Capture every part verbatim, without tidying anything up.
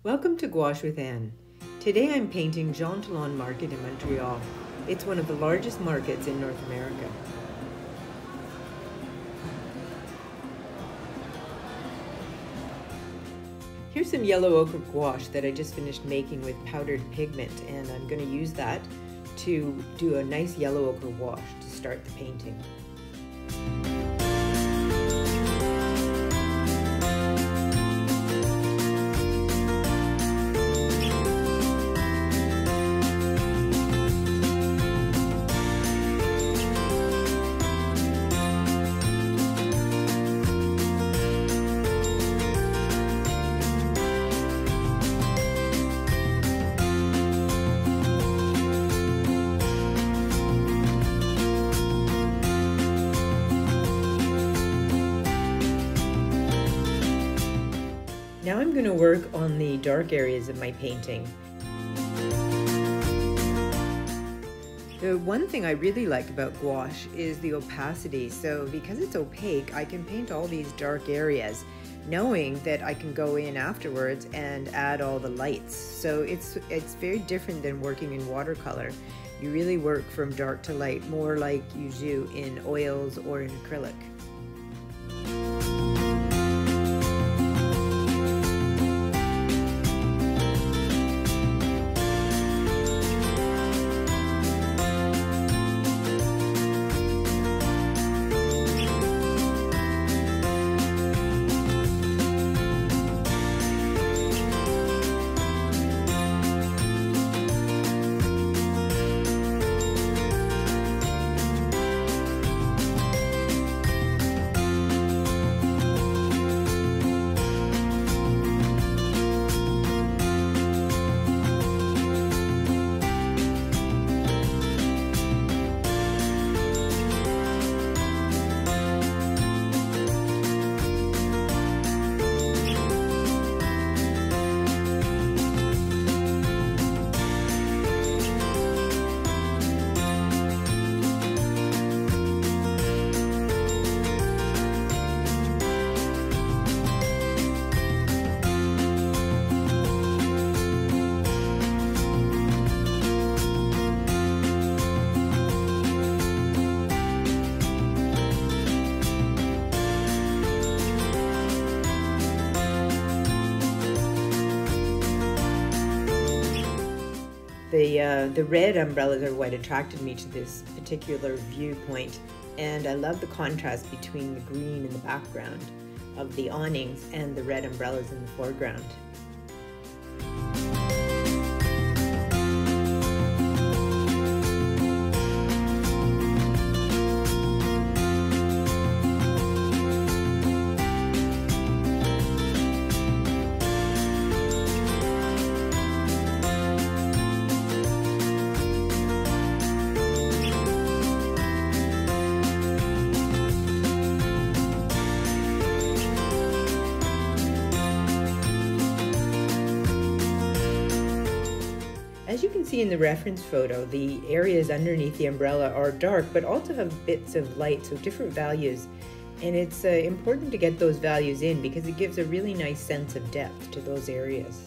Welcome to Gouache with Anne. Today I'm painting Jean Talon Market in Montreal. It's one of the largest markets in North America. Here's some yellow ochre gouache that I just finished making with powdered pigment, and I'm going to use that to do a nice yellow ochre wash to start the painting. Now I'm going to work on the dark areas of my painting. The one thing I really like about gouache is the opacity. So because it's opaque, I can paint all these dark areas knowing that I can go in afterwards and add all the lights. So it's, it's very different than working in watercolor. You really work from dark to light, more like you do in oils or in acrylic. The, uh, the red umbrellas are what attracted me to this particular viewpoint, and I love the contrast between the green in the background of the awnings and the red umbrellas in the foreground. As you can see in the reference photo, the areas underneath the umbrella are dark, but also have bits of light, so different values. And it's uh, important to get those values in because it gives a really nice sense of depth to those areas.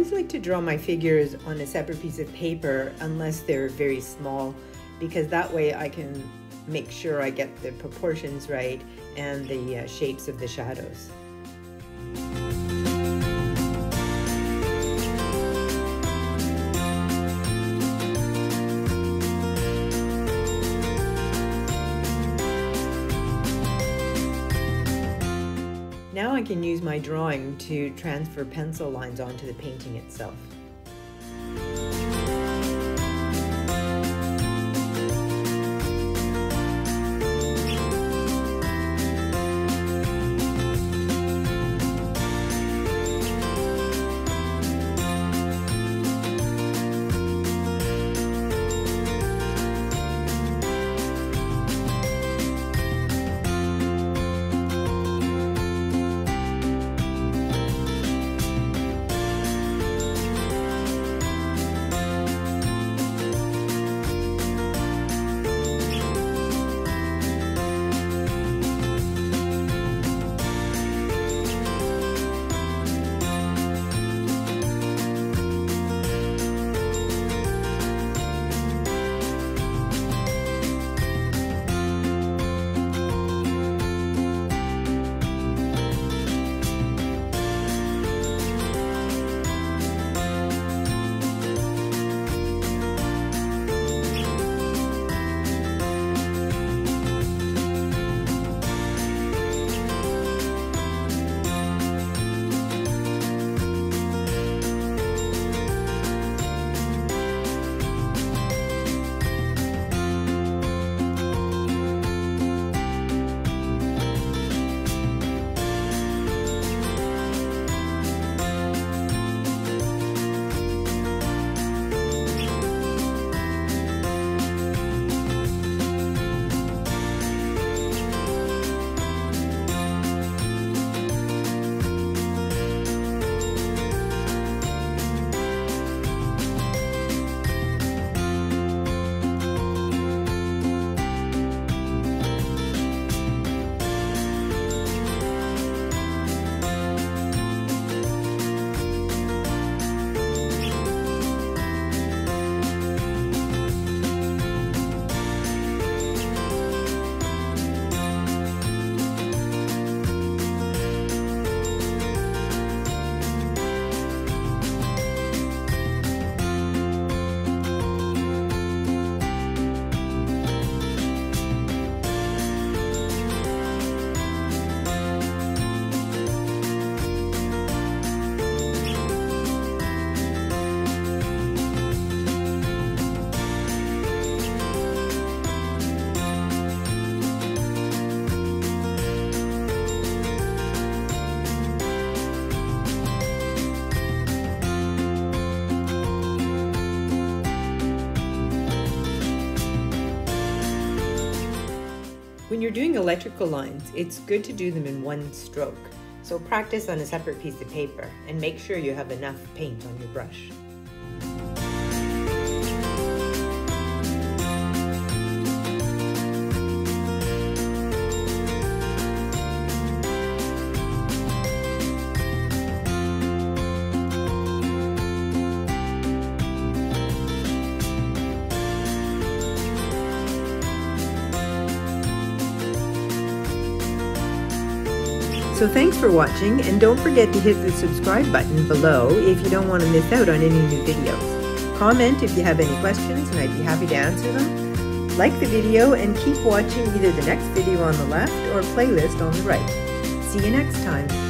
always like to draw my figures on a separate piece of paper unless they're very small, because that way I can make sure I get the proportions right and the uh, shapes of the shadows. Now I can use my drawing to transfer pencil lines onto the painting itself. When you're doing electrical lines, it's good to do them in one stroke. So practice on a separate piece of paper and make sure you have enough paint on your brush. So thanks for watching, and don't forget to hit the subscribe button below if you don't want to miss out on any new videos. Comment if you have any questions and I'd be happy to answer them. Like the video and keep watching either the next video on the left or playlist on the right. See you next time.